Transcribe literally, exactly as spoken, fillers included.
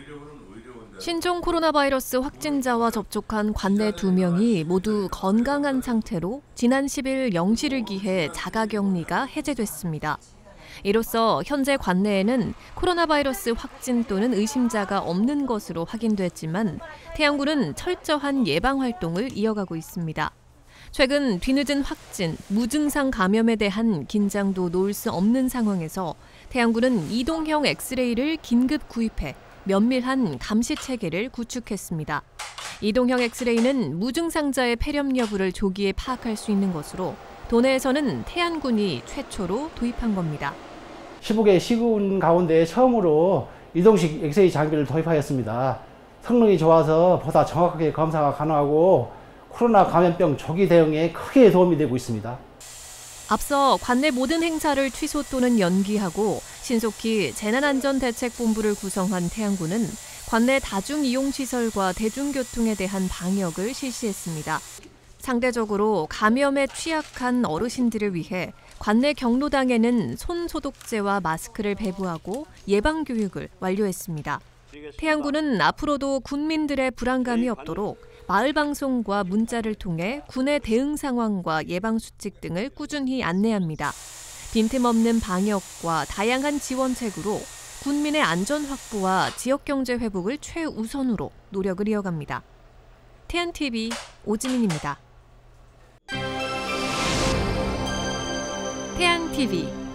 신종 코로나 바이러스 확진자와 접촉한 관내 두 명이 모두 건강한 상태로 지난 십 일 영 시를 기해 자가격리가 해제됐습니다. 이로써 현재 관내에는 코로나 바이러스 확진 또는 의심자가 없는 것으로 확인됐지만 태안군은 철저한 예방 활동을 이어가고 있습니다. 최근 뒤늦은 확진, 무증상 감염에 대한 긴장도 놓을 수 없는 상황에서 태안군은 이동형 엑스레이를 긴급 구입해 면밀한 감시 체계를 구축했습니다. 이동형 엑스레이는 무증상자의 폐렴 여부를 조기에 파악할 수 있는 것으로 도내에서는 태안군이 최초로 도입한 겁니다. 십오 개 시군 가운데 처음으로 이동식 엑스레이 장비를 도입하였습니다. 성능이 좋아서 보다 정확하게 검사가 가능하고 코로나 감염병 조기 대응에 크게 도움이 되고 있습니다. 앞서 관내 모든 행사를 취소 또는 연기하고 신속히 재난안전대책본부를 구성한 태안군은 관내 다중이용시설과 대중교통에 대한 방역을 실시했습니다. 상대적으로 감염에 취약한 어르신들을 위해 관내 경로당에는 손소독제와 마스크를 배부하고 예방교육을 완료했습니다. 태안군은 앞으로도 군민들의 불안감이 없도록 마을방송과 문자를 통해 군의 대응 상황과 예방수칙 등을 꾸준히 안내합니다. 빈틈없는 방역과 다양한 지원책으로 군민의 안전 확보와 지역경제 회복을 최우선으로 노력을 이어갑니다. 태안티비 오지민입니다. 태안티비